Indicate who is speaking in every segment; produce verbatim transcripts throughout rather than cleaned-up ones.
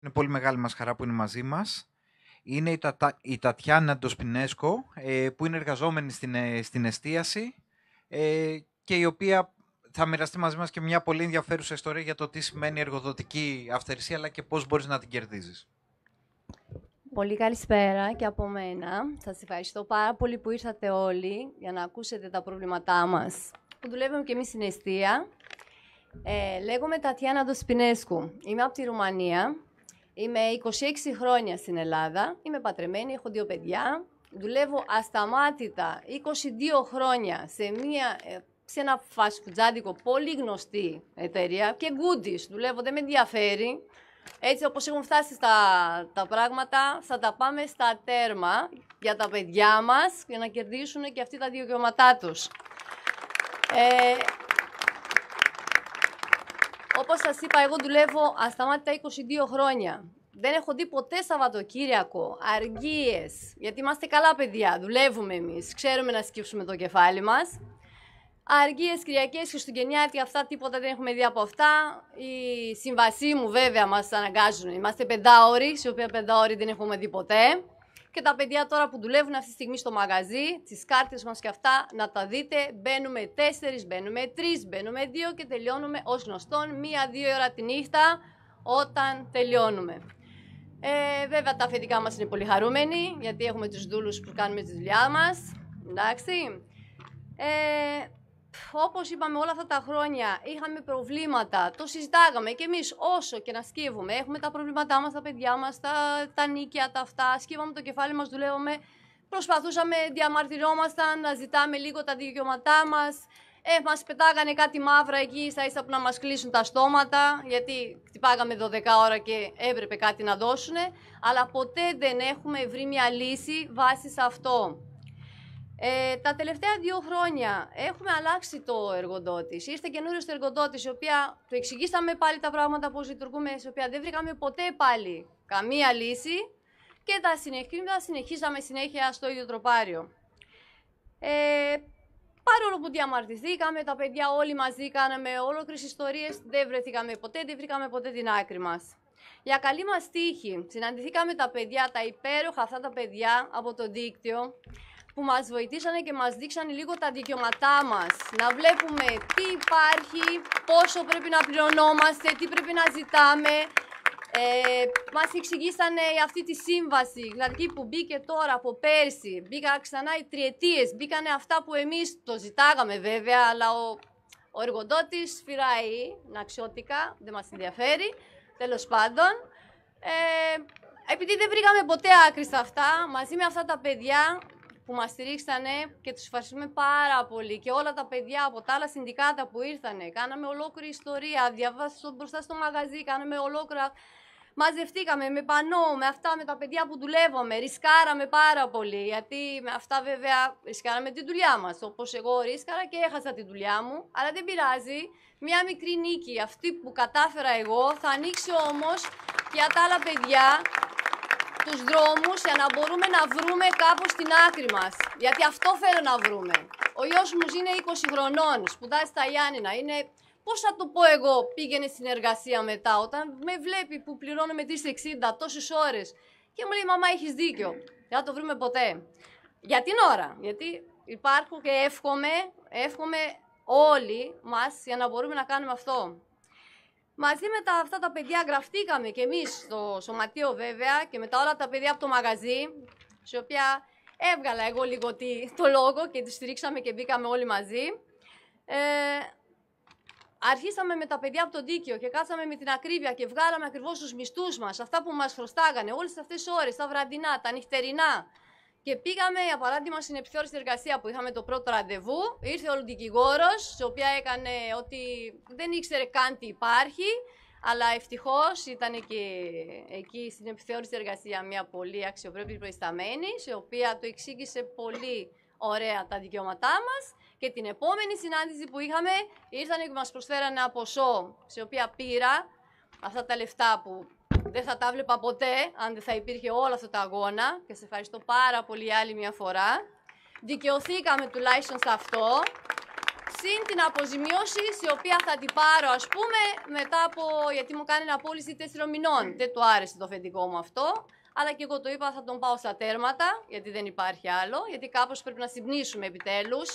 Speaker 1: Είναι πολύ μεγάλη μας χαρά που είναι μαζί μας. Είναι η, Τατα... η Τατιάνα Ντοσπινέσκο, ε, που είναι εργαζόμενη στην, ε, στην εστίαση ε, και η οποία θα μοιραστεί μαζί μας και μια πολύ ενδιαφέρουσα ιστορία για το τι σημαίνει εργοδοτική αυθαιρεσία, αλλά και πώς μπορείς να την κερδίζεις.
Speaker 2: Πολύ καλησπέρα και από μένα. Σας ευχαριστώ πάρα πολύ που ήρθατε όλοι για να ακούσετε τα προβλήματά μας, που δουλεύουμε και εμείς στην εστία. Ε, λέγομαι Τατιάνα Ντοσπινέσκου. Είμαι από τη Ρουμανία. Είμαι είκοσι έξι χρόνια στην Ελλάδα. Είμαι παντρεμένη, έχω δύο παιδιά. Δουλεύω ασταμάτητα είκοσι δύο χρόνια σε, μια, σε ένα φασφουτζάντικο πολύ γνωστή εταιρεία και goodies. Δουλεύω, δεν με ενδιαφέρει. Έτσι όπως έχουν φτάσει στα, τα πράγματα, θα τα πάμε στα τέρμα για τα παιδιά μας, για να κερδίσουν και αυτοί τα δικαιώματά τους. Ε, όπως σας είπα, εγώ δουλεύω ασταμάτητα είκοσι δύο χρόνια. Δεν έχω δει ποτέ Σαββατοκύριακο, αργίες, γιατί είμαστε καλά παιδιά, δουλεύουμε εμείς, ξέρουμε να σκύψουμε το κεφάλι μας. Αργίες, Κυριακές, Χριστουγεννιάτικα, αυτά τίποτα δεν έχουμε δει από αυτά. Οι συμβασοί μου βέβαια μας αναγκάζουν. Είμαστε πεντάωροι, σε οποία πεντάωροι δεν έχουμε δει ποτέ. Και τα παιδιά τώρα που δουλεύουν αυτή τη στιγμή στο μαγαζί, τις κάρτες μας και αυτά, να τα δείτε. Μπαίνουμε τέσσερις, μπαίνουμε τρεις, μπαίνουμε δύο και τελειώνουμε ως γνωστόν μία-δύο ώρα τη νύχτα όταν τελειώνουμε. Ε, βέβαια τα αφεντικά μας είναι πολύ χαρούμενοι, γιατί έχουμε τους δούλους που κάνουμε τη δουλειά μας. Εντάξει. Ε, Όπως είπαμε όλα αυτά τα χρόνια, είχαμε προβλήματα, το συζητάγαμε και εμείς όσο και να σκύβουμε. Έχουμε τα προβλήματά μας, τα παιδιά μας, τα, τα νίκια, τα αυτά. Σκύβαμε το κεφάλι μας, δουλεύαμε, προσπαθούσαμε, διαμαρτυρόμασταν, να ζητάμε λίγο τα δικαιώματά μας. Ε, μας πετάγανε κάτι μαύρα εκεί, ίσα ίσα που να μας κλείσουν τα στόματα, γιατί χτυπάγαμε δώδεκα ώρα και έπρεπε κάτι να δώσουν. Αλλά ποτέ δεν έχουμε βρει μια λύση βάσει σε αυτό. Ε, τα τελευταία δύο χρόνια έχουμε αλλάξει το εργοδότης. Ήρθε καινούριο εργοδότης, η οποία του εξηγήσαμε πάλι τα πράγματα πώς λειτουργούμε, η οποία δεν βρήκαμε ποτέ πάλι καμία λύση και τα συνεχίζαμε, συνεχίσαμε συνέχεια στο ίδιο τροπάριο. Ε, παρόλο που διαμαρτυρηθήκαμε, τα παιδιά όλοι μαζί κάναμε ολόκληρες ιστορίες, δεν βρεθήκαμε ποτέ, δεν βρήκαμε ποτέ την άκρη μας. Για καλή μας τύχη, συναντηθήκαμε τα παιδιά, τα υπέροχα αυτά τα παιδιά από το δίκτυο, που μας βοηθήσανε και μας δείξανε λίγο τα δικαιώματά μας. Να βλέπουμε τι υπάρχει, πόσο πρέπει να πληρωνόμαστε, τι πρέπει να ζητάμε. Ε, μας εξηγήσανε αυτή τη σύμβαση, δηλαδή που μπήκε τώρα από πέρσι. Μπήκα ξανά οι τριετίες, μπήκανε αυτά που εμείς το ζητάγαμε βέβαια, αλλά ο, ο εργοδότης φυράει αξιώτικα, δεν μας ενδιαφέρει, τέλος πάντων. Ε, επειδή δεν βρήκαμε ποτέ άκρη σε αυτά, μαζί με αυτά τα παιδιά που μας στηρίξανε και τους ευχαριστούμε πάρα πολύ, και όλα τα παιδιά από τα άλλα συνδικάτα που ήρθανε. Κάναμε ολόκληρη ιστορία, διαβάσαμε μπροστά στο μαγαζί, κάναμε ολόκληρα. Μαζευτήκαμε με πανό, με αυτά, με τα παιδιά που δουλεύαμε, ρισκάραμε πάρα πολύ, γιατί με αυτά βέβαια ρισκάραμε τη δουλειά μας. Όπως εγώ ρίσκαρα και έχασα τη δουλειά μου, αλλά δεν πειράζει. Μια μικρή νίκη, αυτή που κατάφερα εγώ, θα ανοίξει όμως για τα άλλα παιδιά τους δρόμους για να μπορούμε να βρούμε κάπως την άκρη μας. Γιατί αυτό θέλω να βρούμε. Ο γιος μου είναι είκοσι χρονών, σπουδάζει στα Γιάννηνα. Είναι, πώς θα το πω εγώ, πήγαινε στην εργασία μετά, όταν με βλέπει που πληρώνω με τρεις εξήντα τόσες ώρες. Και μου λέει, μαμά, έχεις δίκιο. Δεν θα το βρούμε ποτέ. Για την ώρα. Γιατί υπάρχουν και εύχομαι, εύχομαι όλοι μας για να μπορούμε να κάνουμε αυτό. Μαζί με τα, αυτά τα παιδιά γραφτήκαμε και εμείς στο σωματείο βέβαια και με τα όλα τα παιδιά από το μαγαζί, σε οποία έβγαλα εγώ λίγο τι, το λόγο και τη στηρίξαμε και μπήκαμε όλοι μαζί. Ε, αρχίσαμε με τα παιδιά από το Δίκαιο και κάτσαμε με την ακρίβεια και βγάλαμε ακριβώς τους μισθούς μας, αυτά που μας χρωστάγανε, όλες αυτές τις ώρες, τα βραδινά, τα νυχτερινά. Και πήγαμε, για παράδειγμα, στην επιθεώρηση εργασία που είχαμε το πρώτο ραντεβού. Ήρθε ο δικηγόρος, η οποία έκανε ότι δεν ήξερε καν τι υπάρχει, αλλά ευτυχώς ήταν και εκεί στην επιθεώρηση εργασία μια πολύ αξιοπρεπή προϊσταμένη, η οποία του εξήγησε πολύ ωραία τα δικαιώματά μας. Και την επόμενη συνάντηση που είχαμε, ήρθαν και μας προσφέρανε ένα ποσό, σε οποία πήρα αυτά τα λεφτά που δεν θα τα βλέπα ποτέ, αν δεν θα υπήρχε όλο αυτό το αγώνα, και σε ευχαριστώ πάρα πολύ άλλη μια φορά. Δικαιωθήκαμε τουλάχιστον σε αυτό. Συν την αποζημίωση, η οποία θα την πάρω, ας πούμε, μετά από. Γιατί μου κάνει ένα πώληση τέσσερων μηνών. Δεν του άρεσε το αφεντικό μου αυτό. Αλλά και εγώ το είπα, θα τον πάω στα τέρματα, γιατί δεν υπάρχει άλλο. Γιατί κάπως πρέπει να συμπνήσουμε επιτέλους.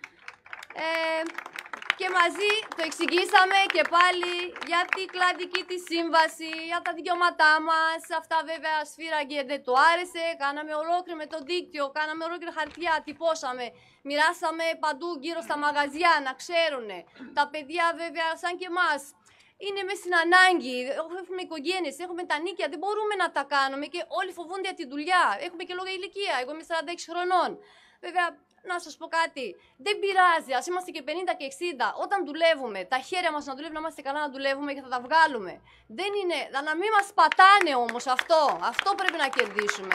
Speaker 2: Ε, και μαζί το εξηγήσαμε και πάλι για την κλαδική της σύμβαση, για τα δικαιώματά μας. Αυτά βέβαια σφύραγγε, δεν του άρεσε. Κάναμε ολόκληρο με το δίκτυο, κάναμε ολόκληρα χαρτιά, τυπώσαμε. Μοιράσαμε παντού γύρω στα μαγαζιά να ξέρουν. Τα παιδιά βέβαια σαν και εμάς είναι μέσα στην ανάγκη. Έχουμε οικογένειες, έχουμε τα νίκια, δεν μπορούμε να τα κάνουμε και όλοι φοβούνται για τη δουλειά. Έχουμε και λόγια ηλικία. Εγώ είμαι σαράντα έξι χρονών. Βέβαια, να σας πω κάτι, δεν πειράζει, ας είμαστε και πενήντα και εξήντα, όταν δουλεύουμε, τα χέρια μας να δουλεύουν, να είμαστε καλά να δουλεύουμε και θα τα βγάλουμε. Δεν είναι, να μην μας πατάνε όμως αυτό, αυτό πρέπει να κερδίσουμε.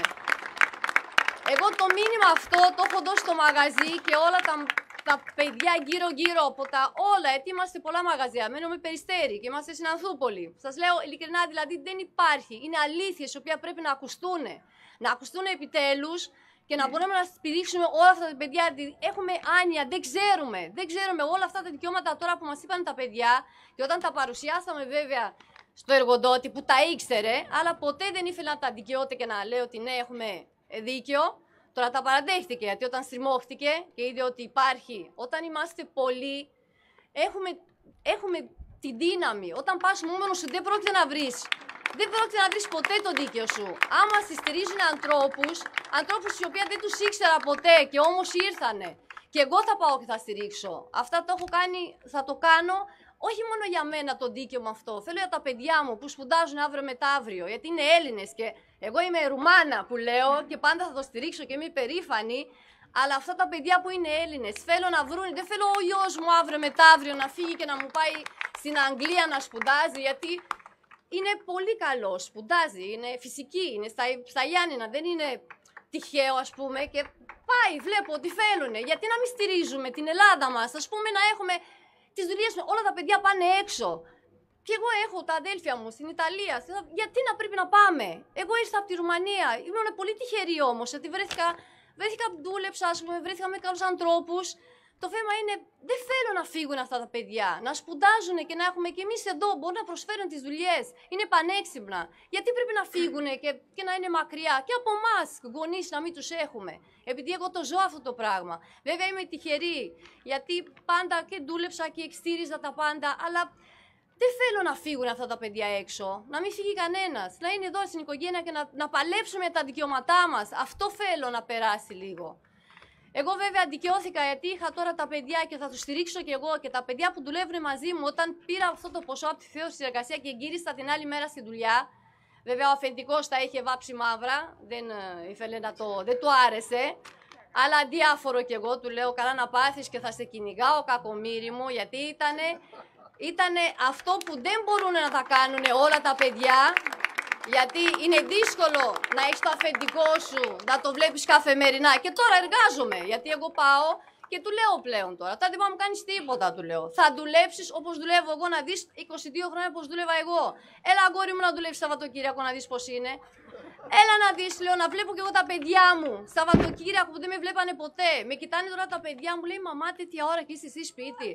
Speaker 2: Εγώ το μήνυμα αυτό το έχω δώσει στο μαγαζί και όλα τα, τα παιδιά γύρω-γύρω από τα όλα, γιατί είμαστε πολλά μαγαζιά, μένουμε Περιστέρι και είμαστε στην Ανθούπολη. Σας λέω ειλικρινά, δηλαδή δεν υπάρχει, είναι αλήθειες οι οποίες πρέπει να ακουστούν, να ακουστούν επιτέλους. Και να μπορούμε να στηρίξουμε όλα αυτά τα παιδιά. Έχουμε άνοια, δεν ξέρουμε. Δεν ξέρουμε όλα αυτά τα δικαιώματα τώρα που μας είπαν τα παιδιά. Και όταν τα παρουσιάσαμε βέβαια στο εργοδότη που τα ήξερε, αλλά ποτέ δεν ήθελε να τα δικαιώται και να λέει ότι ναι, έχουμε δίκιο. Τώρα τα παραδέχτηκε, γιατί όταν στριμώχτηκε και είδε ότι υπάρχει, όταν είμαστε πολλοί, έχουμε, έχουμε τη δύναμη. Όταν πας μόνος σου, δεν πρόκειται να βρεις. Δεν πρόκειται να βρεις ποτέ το δίκαιο σου. Άμα στηρίζουν ανθρώπους, ανθρώπους οι οποίοι δεν τους ήξερα ποτέ και όμως ήρθανε. Και εγώ θα πάω και θα στηρίξω. Αυτά το έχω κάνει, θα το κάνω όχι μόνο για μένα το δίκαιο με αυτό. Θέλω για τα παιδιά μου που σπουδάζουν αύριο μεταύριο. Γιατί είναι Έλληνες και εγώ είμαι Ρουμάνα που λέω και πάντα θα το στηρίξω και είμαι περήφανη. Αλλά αυτά τα παιδιά που είναι Έλληνες θέλω να βρουν. Δεν θέλω ο γιος μου αύριο μεταύριο να φύγει και να μου πάει στην Αγγλία να σπουδάζει. Γιατί είναι πολύ καλό, σπουδάζει, είναι φυσική, είναι στα, στα Γιάννηνα, δεν είναι τυχαίο ας πούμε και πάει, βλέπω ότι θέλουν. Γιατί να μην στηρίζουμε την Ελλάδα μας, ας πούμε να έχουμε τις δουλειές με όλα τα παιδιά πάνε έξω. Και εγώ έχω τα αδέλφια μου στην Ιταλία, γιατί να πρέπει να πάμε. Εγώ ήρθα από τη Ρουμανία, ήμουν πολύ τυχερή όμως, γιατί βρέθηκα, βρέθηκα δούλεψα, ας πούμε, βρέθηκα με καλούς ανθρώπους. Το θέμα είναι, δεν θέλω να φύγουν αυτά τα παιδιά, να σπουδάζουν και να έχουμε και εμείς εδώ, μπορούν να προσφέρουν τις δουλειές, είναι πανέξυπνα. Γιατί πρέπει να φύγουν και, και να είναι μακριά και από εμάς, γονείς, να μην τους έχουμε. Επειδή εγώ το ζω αυτό το πράγμα. Βέβαια είμαι τυχερή, γιατί πάντα και δούλεψα και εξτήριζα τα πάντα, αλλά δεν θέλω να φύγουν αυτά τα παιδιά έξω, να μην φύγει κανένας, να είναι εδώ στην οικογένεια και να, να παλέψουμε για τα δικαιώματά μας. Αυτό θέλω να περάσει λίγο. Εγώ βέβαια δικαιώθηκα γιατί είχα τώρα τα παιδιά και θα τους στηρίξω κι εγώ και τα παιδιά που δουλεύουν μαζί μου όταν πήρα αυτό το ποσό από τη θέωση της εργασίας και γύρισα την άλλη μέρα στη δουλειά. Βέβαια ο αφεντικός τα είχε βάψει μαύρα, δεν, ήθελε να το, δεν του άρεσε. Αλλά αδιάφορο κι εγώ, του λέω καλά να πάθεις και θα σε κυνηγάω κακομοίρη μου, γιατί ήτανε, ήτανε αυτό που δεν μπορούν να τα κάνουν όλα τα παιδιά. Γιατί είναι δύσκολο να έχεις το αφεντικό σου, να το βλέπεις καθημερινά. Και τώρα εργάζομαι, γιατί εγώ πάω και του λέω πλέον τώρα. Τώρα δεν πάω να μου κάνεις τίποτα, του λέω. Θα δουλέψεις όπως δουλεύω εγώ, να δεις είκοσι δύο χρόνια πώς δούλευα εγώ. Έλα, αγόρι μου, να δουλέψεις Σαββατοκύριακο, να δεις πώς είναι. Έλα να δεις, λέω, να βλέπω και εγώ τα παιδιά μου. Σαββατοκύριακο που δεν με βλέπανε ποτέ. Με κοιτάνε τώρα τα παιδιά μου, λέει μαμά, τέτοια ώρα και είσαι εσύ σπίτι.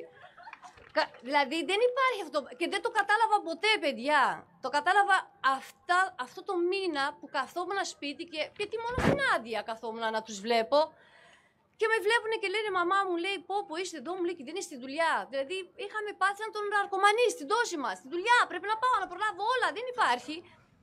Speaker 2: Δηλαδή δεν υπάρχει αυτό και δεν το κατάλαβα ποτέ, παιδιά. Το κατάλαβα αυτά, αυτό το μήνα που καθόμουν σπίτι και γιατί μόνο στην άδεια καθόμουν να τους βλέπω. Και με βλέπουν και λένε μαμά μου, λέει πω πω είστε εδώ, μου λέει και δεν είσαι στη δουλειά. Δηλαδή είχαμε πάθει να τον ναρκωμανεί στην δόση μας, στη δουλειά. Πρέπει να πάω να προλάβω όλα, δεν υπάρχει.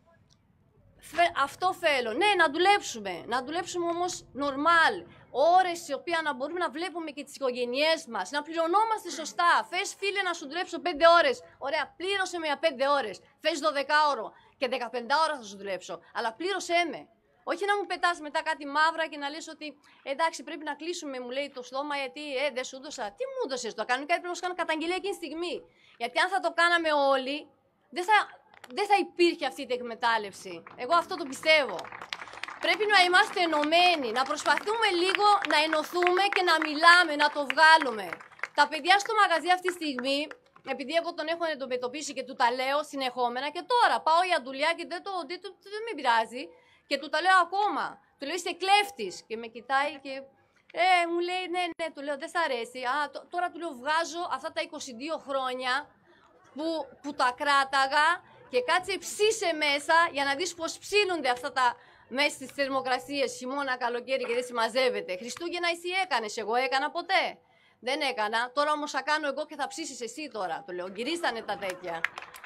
Speaker 2: Αυτό θέλω. Ναι, να δουλέψουμε. Να δουλέψουμε όμως normal. Ώρες οι οποίες να μπορούμε να βλέπουμε και τις οικογένειές μας. Να πληρωνόμαστε σωστά. Θες φίλε να σου δουλέψω πέντε ώρες. Ωραία, πλήρωσε με για πέντε ώρες. Θες δώδεκα ώρο και δεκαπέντε ώρα θα σου δουλέψω. Αλλά πλήρωσέ με. Όχι να μου πετάς μετά κάτι μαύρα και να λες ότι εντάξει πρέπει να κλείσουμε, μου λέει το στόμα γιατί ε, δεν σου έδωσα. Τι μου έδωσες το κανονικά, πρέπει να σου κάνω καταγγελία εκείνη τη στιγμή. Γιατί αν θα το κάναμε όλοι, δεν θα, δεν θα υπήρχε αυτή η εκμετάλλευση. Εγώ αυτό το πιστεύω. Πρέπει να είμαστε ενωμένοι, να προσπαθούμε λίγο να ενωθούμε και να μιλάμε, να το βγάλουμε. Τα παιδιά στο μαγαζί αυτή τη στιγμή, επειδή εγώ τον έχω αντιμετωπίσει και του τα λέω συνεχόμενα και τώρα πάω για δουλειά και δεν, το, δεν, δεν με πειράζει και του τα λέω ακόμα. Του λέω είσαι κλέφτης και με κοιτάει και Ε, μου λέει, ναι, ναι, του λέω, δεν σ' αρέσει. Α, τ- τώρα του λέω, βγάζω αυτά τα είκοσι δύο χρόνια που, που τα κράταγα και κάτσε ψήσε μέσα για να δεις πώς ψήνονται αυτά τα μέσα στις θερμοκρασίες, χειμώνα, καλοκαίρι και δεν συμμαζεύεται. Χριστούγεννα εσύ έκανες, εγώ έκανα ποτέ. Δεν έκανα. Τώρα όμως θα κάνω εγώ και θα ψήσεις εσύ τώρα. Του λέω, γυρίσανε τα τέτοια.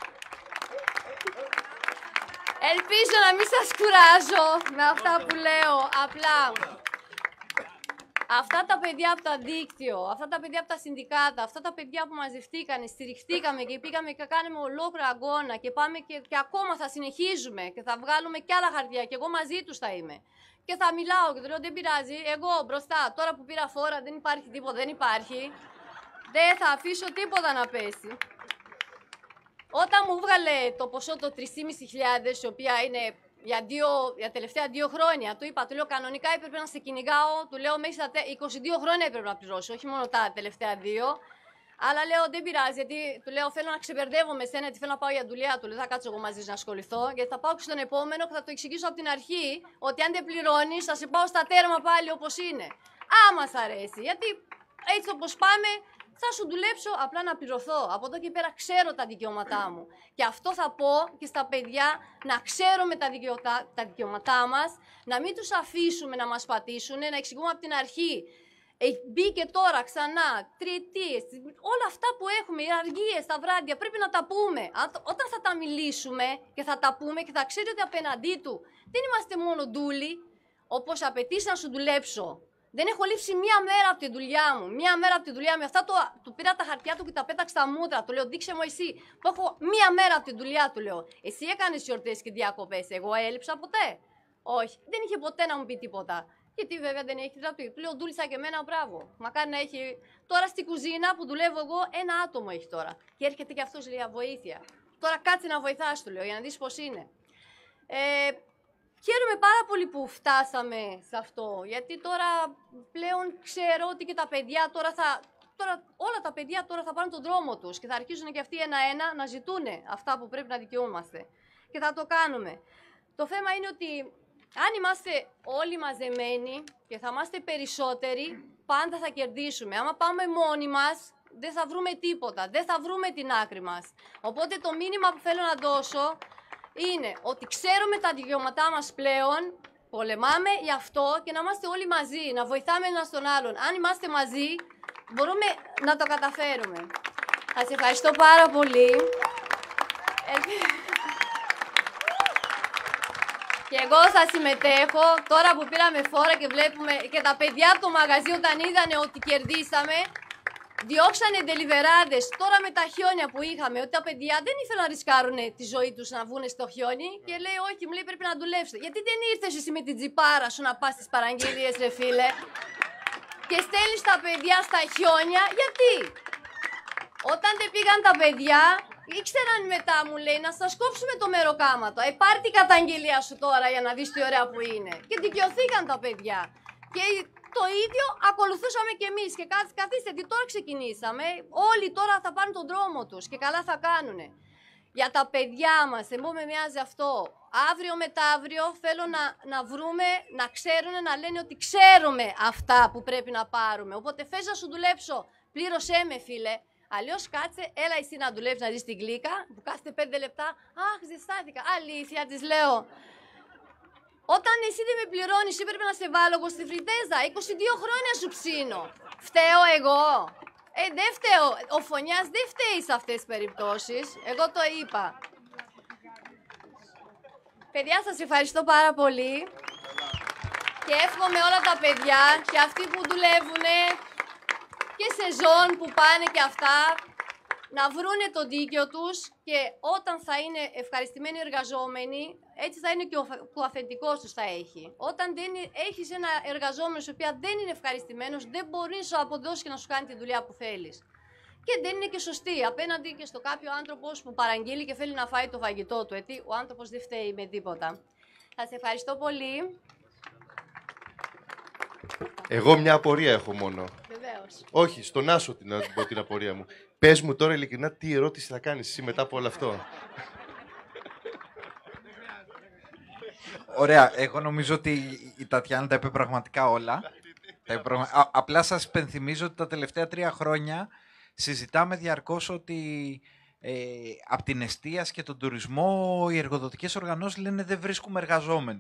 Speaker 2: Ελπίζω να μην σας κουράζω με αυτά που λέω. Απλά, αυτά τα παιδιά από το δίκτυο, αυτά τα παιδιά από τα συνδικάτα, αυτά τα παιδιά που μαζευτήκανε, στηριχτήκαμε και πήγαμε και κάναμε ολόκληρο αγώνα και πάμε και, και ακόμα θα συνεχίζουμε και θα βγάλουμε κι άλλα χαρτιά και εγώ μαζί τους θα είμαι. Και θα μιλάω και του λέω, δεν πειράζει, εγώ μπροστά, τώρα που πήρα φόρα δεν υπάρχει τίποτα, δεν υπάρχει. Δεν θα αφήσω τίποτα να πέσει. Όταν μου βγάλε το ποσό το τρεις χιλιάδες πεντακόσια, η οποία είναι για, δύο, για τελευταία δύο χρόνια, του είπα, του λέω κανονικά έπρεπε να σε κυνηγάω, του λέω μέχρι τα είκοσι δύο χρόνια έπρεπε να πληρώσω, όχι μόνο τα τελευταία δύο. Αλλά λέω δεν πειράζει, γιατί του λέω θέλω να ξεμπερδεύω με σένα, γιατί θέλω να πάω για δουλειά. Του λέω θα κάτσω εγώ μαζί να ασχοληθώ, γιατί θα πάω και στον επόμενο και θα το εξηγήσω από την αρχή ότι αν δεν πληρώνει, θα σε πάω στα τέρμα πάλι όπως είναι. Άμα σ' αρέσει, γιατί έτσι όπως πάμε. Θα σου δουλέψω απλά να πληρωθώ. Από εδώ και πέρα ξέρω τα δικαιώματά μου. Και αυτό θα πω και στα παιδιά, να ξέρουμε τα, δικαιωτά, τα δικαιώματά μας, να μην τους αφήσουμε να μας πατήσουν, να εξηγούμε από την αρχή. Ε, μπήκε τώρα ξανά, τριετίες, όλα αυτά που έχουμε, οι αργίες, τα βράδια, πρέπει να τα πούμε. Όταν θα τα μιλήσουμε και θα τα πούμε και θα ξέρει ότι απέναντί του δεν είμαστε μόνο ντούλοι, όπως απαιτείς να σου δουλέψω. Δεν έχω λείψει μία μέρα από τη δουλειά μου. Μία μέρα από τη δουλειά μου. Αυτά το, του πήρα τα χαρτιά του και τα πέταξα στα μούτρα. Του λέω: δείξε μου εσύ. Που έχω μία μέρα από τη δουλειά, του λέω. Εσύ έκανες γιορτές και διακοπές. Εγώ έλειψα ποτέ. Όχι. Δεν είχε ποτέ να μου πει τίποτα. Γιατί βέβαια δεν έχει δηλαδή. Του λέω: δούλησα και εμένα, μπράβο. Μακάρι να έχει. Τώρα στην κουζίνα που δουλεύω εγώ, ένα άτομο έχει τώρα. Και έρχεται και αυτό λέει: βοήθεια. Τώρα κάτσε να βοηθάς, του λέω, για να δεις πώς είναι. Ε, Χαίρομαι πάρα πολύ που φτάσαμε σε αυτό, γιατί τώρα πλέον ξέρω ότι και τα παιδιά τώρα θα... Τώρα, όλα τα παιδιά τώρα θα πάνε τον δρόμο τους και θα αρχίσουν και αυτοί ένα-ένα να ζητούν αυτά που πρέπει να δικαιούμαστε. Και θα το κάνουμε. Το θέμα είναι ότι αν είμαστε όλοι μαζεμένοι και θα είμαστε περισσότεροι, πάντα θα κερδίσουμε. Άμα πάμε μόνοι μας, δεν θα βρούμε τίποτα, δεν θα βρούμε την άκρη μας. Οπότε το μήνυμα που θέλω να δώσω είναι ότι ξέρουμε τα δικαιώματά μας πλέον, πολεμάμε γι' αυτό και να είμαστε όλοι μαζί, να βοηθάμε ένας τον άλλον. Αν είμαστε μαζί, μπορούμε να το καταφέρουμε. Σας ευχαριστώ πάρα πολύ. Και εγώ θα συμμετέχω, τώρα που πήραμε φόρα και βλέπουμε και τα παιδιά από το μαγαζί όταν είδανε ότι κερδίσαμε, διώξανε ντελιβεράδες τώρα με τα χιόνια που είχαμε, ότι τα παιδιά δεν ήθελαν να ρισκάρουν τη ζωή τους να βγουν στο χιόνι και λέει όχι, μου λέει πρέπει να δουλέψετε. Γιατί δεν ήρθες εσύ με την τζιπάρα σου να πας στις παραγγελίες ρε φίλε και στέλνεις τα παιδιά στα χιόνια, γιατί? Όταν δεν πήγαν τα παιδιά, ήξεραν μετά μου λέει να σας κόψουμε το μεροκάματο. Ε, πάρ' την καταγγελία σου τώρα για να δεις τι ωραία που είναι. Και δικαιωθήκαν τα παιδιά. Και το ίδιο ακολουθούσαμε κι εμείς και καθίστε, τι τώρα ξεκινήσαμε, όλοι τώρα θα πάρουν τον δρόμο τους και καλά θα κάνουνε. Για τα παιδιά μας, εγώ με μοιάζει αυτό, αύριο μεταύριο θέλω να, να βρούμε, να ξέρουν, να λένε ότι ξέρουμε αυτά που πρέπει να πάρουμε. Οπότε θες να σου δουλέψω, πλήρωσέ με φίλε, αλλιώς κάτσε, έλα εσύ να δουλέψεις να δεις την γλύκα, που κάθεται πέντε λεπτά, αχ ζεστάθηκα, αλήθεια της λέω. Όταν εσύ δεν με πληρώνεις, έπρεπε να σε βάλω εγώ στη φριτέζα. είκοσι δύο χρόνια σου ψήνω. Φταίω εγώ? Ε, δεν φταίω. Ο Φωνιάς δεν φταίει σε αυτές τις περιπτώσεις. Εγώ το είπα. Παιδιά, σας ευχαριστώ πάρα πολύ. Και εύχομαι όλα τα παιδιά και αυτοί που δουλεύουν και σεζόν που πάνε και αυτά, να βρούνε το δίκαιο τους και όταν θα είναι ευχαριστημένοι εργαζόμενοι, έτσι θα είναι και ο αφεντικός τους θα έχει. Όταν δεν έχεις ένα εργαζόμενο ο οποίος δεν είναι ευχαριστημένος, δεν μπορεί να σου αποδώσει και να σου κάνει τη δουλειά που θέλεις. Και δεν είναι και σωστή απέναντι και στο κάποιο άνθρωπο που παραγγείλει και θέλει να φάει το φαγητό του, γιατί ο άνθρωπος δεν φταίει με τίποτα. Σας ευχαριστώ πολύ.
Speaker 3: Εγώ μια απορία έχω μόνο.
Speaker 2: Βεβαίως.
Speaker 3: Όχι, στον Άσο την, την, την απορία μου. Πες μου τώρα ειλικρινά τι ερώτηση θα κάνεις εσύ μετά από όλο αυτό.
Speaker 1: Ωραία, εγώ νομίζω ότι η Τατιάνα τα είπε πραγματικά όλα. Τα υπρο- Α, απλά σας υπενθυμίζω ότι τα τελευταία τρία χρόνια συζητάμε διαρκώς ότι ε, από την εστίαση και τον τουρισμό οι εργοδοτικές οργανώσεις λένε δεν βρίσκουμε εργαζόμενους.